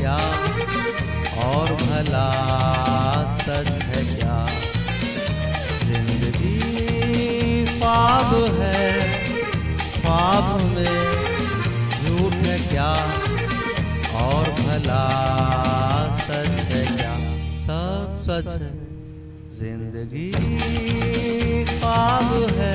क्या और भला सच है क्या। जिंदगी ख्वाब है, ख्वाब में झूठ है क्या और भला सच है क्या। सब सच है, जिंदगी ख्वाब है।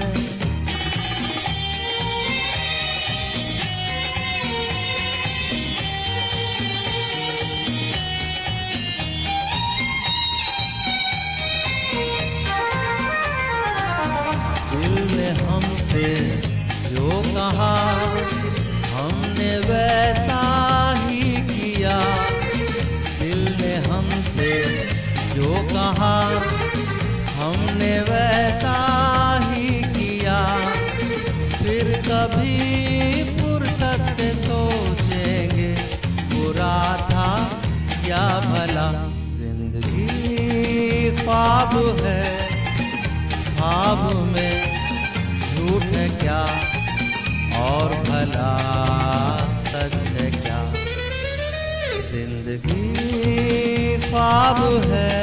दिल ने हमसे जो कहा हमने वैसा ही किया। दिल ने हमसे जो कहा हमने वैसा ही किया। फिर कभी फुर्सत से सोचेंगे बुरा था या भला। जिंदगी ख्वाब है, ख्वाब में झूठ है क्या और भला सच है क्या। जिंदगी ख्वाब है।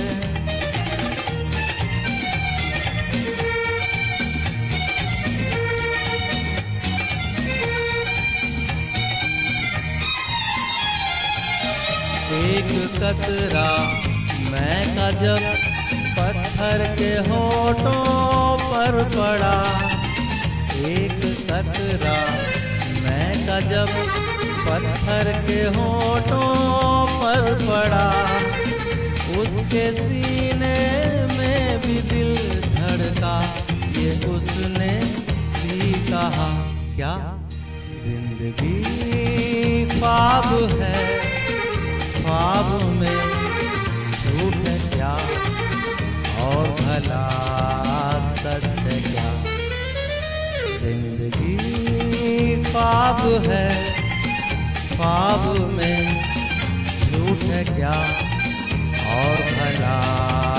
एक कतरा मैं का जब पत्थर के होठों पर पड़ा। एक कतरा मैं का जब पत्थर के होठों पर पड़ा। उसके सीने में भी दिल धड़का, ये उसने भी कहा क्या। जिंदगी ख्वाब है, ख्वाब में झूठ है क्या और भला सच है क्या। जिंदगी ख्वाब है, ख्वाब में झूठ है क्या और भला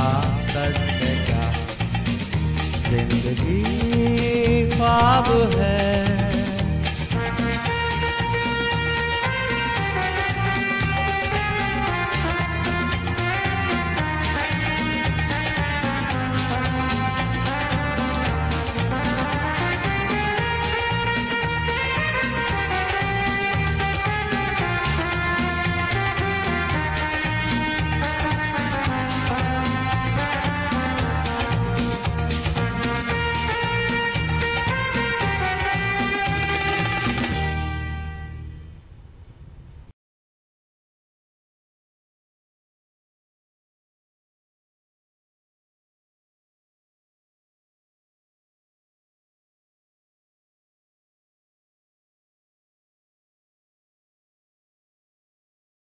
सच है क्या। जिंदगी ख्वाब है।